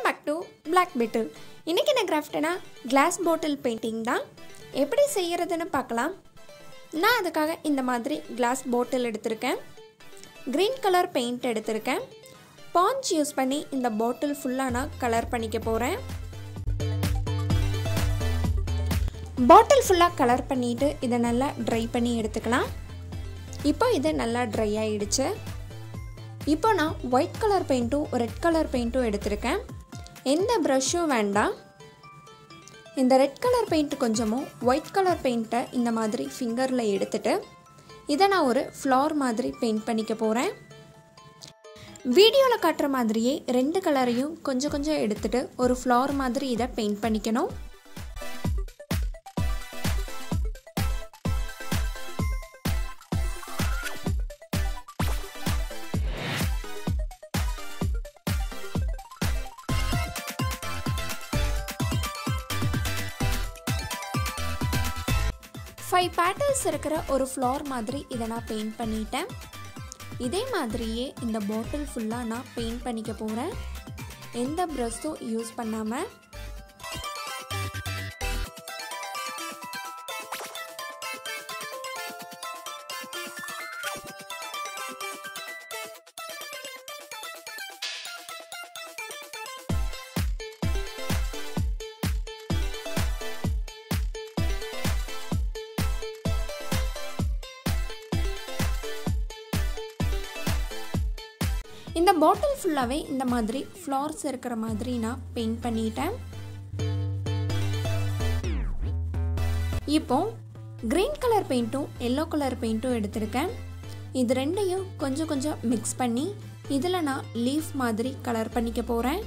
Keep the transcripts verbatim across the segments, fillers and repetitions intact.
back to Black Beetle. இன்னைக்கு என்ன கிராஃப்ட்னா glass bottle painting தான். எப்படி செய்யறதுன்னு பார்க்கலாம். நான் அதுக்காக இந்த மாதிரி கிளாஸ் பாட்டில் எடுத்திருக்கேன். கிரீன் கலர் பெயிண்ட் எடுத்திருக்கேன். பாஞ்ச் யூஸ் பண்ணி இந்த பாட்டில் ஃபுல்லாக நான் கலர் பண்ணிக்க போகிறேன். பாட்டில் ஃபுல்லாக கலர் பண்ணிவிட்டு இதை நல்லா ட்ரை பண்ணி எடுத்துக்கலாம். இப்போ இது நல்லா ட்ரை ஆகிடுச்சு. இப்போ நான் ஒயிட் கலர் பெயிண்ட்டும் ரெட் கலர் பெயிண்ட்டும் எடுத்திருக்கேன். எந்த ப்ரஷ்ஷும் வேண்டாம். இந்த ரெட் கலர் பெயிண்ட் கொஞ்சமும் ஒயிட் கலர் பெயிண்ட்டை இந்த மாதிரி ஃபிங்கரில் எடுத்துட்டு இதை நான் ஒரு ஃப்ளார் மாதிரி பெயிண்ட் பண்ணிக்க போகிறேன். வீடியோவில் காட்டுற மாதிரியே ரெண்டு கலரையும் கொஞ்சம் கொஞ்சம் எடுத்துட்டு ஒரு ஃப்ளார் மாதிரி இதை பெயிண்ட் பண்ணிக்கணும். ஃபைவ் பேட்டர்ஸ் இருக்கிற ஒரு ஃப்ளார் மாதிரி இதை நான் பெயிண்ட் பண்ணிட்டேன். இதே மாதிரியே இந்த பாட்டில் ஃபுல்லாக நான் பெயிண்ட் பண்ணிக்க போகிறேன். எந்த ப்ரஷ்ஷும் யூஸ் பண்ணாமல். இந்த பாட்டில் ஃபுல்லாகவே இந்த மாதிரி ஃப்ளார்ஸ் இருக்கிற மாதிரி நான் பெயிண்ட் பண்ணிட்டேன். இப்போ கிரீன் கலர் பெயிண்ட்டும் எல்லோ கலர் பெயிண்ட்டும் எடுத்திருக்கேன். இது ரெண்டையும் கொஞ்சம் கொஞ்சம் மிக்ஸ் பண்ணி இதில் நான் லீஃப் மாதிரி கலர் பண்ணிக்க போகிறேன்.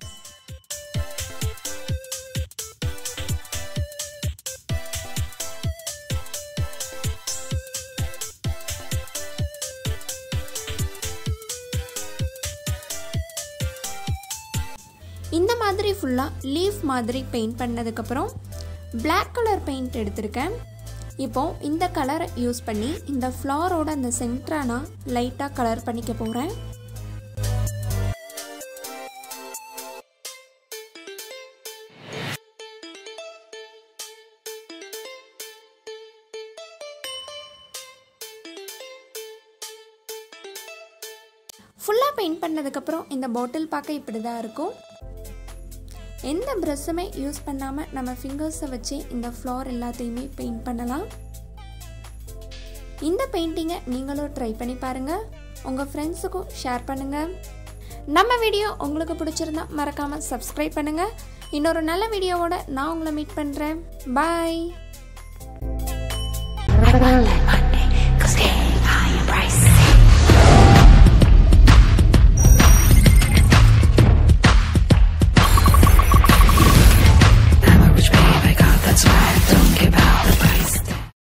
இந்த மாதிரி ஃபுல்லாக லீஃப் மாதிரி பெயிண்ட் பண்ணதுக்கப்புறம் பிளாக் கலர் பெயிண்ட் எடுத்திருக்கேன். இப்போ இந்த கலரை யூஸ் பண்ணி இந்த ஃப்ளாரோட அந்த சென்டரை நான் லைட்டாக கலர் பண்ணிக்க போகிறேன். ஃபுல்லாக பெயிண்ட் பண்ணதுக்கப்புறம் இந்த பாட்டில் பார்க்க இப்படி தான் இருக்கும். எந்த ப்ரஷ்ஷுமே யூஸ் பண்ணாமல் நம்ம ஃபிங்கர்ஸை வச்சு இந்த ஃப்ளார் எல்லாத்தையுமே பெயிண்ட் பண்ணலாம். இந்த பெயிண்டிங்கை நீங்களும் ட்ரை பண்ணி பாருங்கள். உங்கள் ஃப்ரெண்ட்ஸுக்கும் ஷேர் பண்ணுங்கள். நம்ம வீடியோ உங்களுக்கு பிடிச்சிருந்தா மறக்காமல் சப்ஸ்கிரைப் பண்ணுங்கள். இன்னொரு நல்ல வீடியோவோட நான் உங்களை மீட் பண்ணுறேன். பாய்.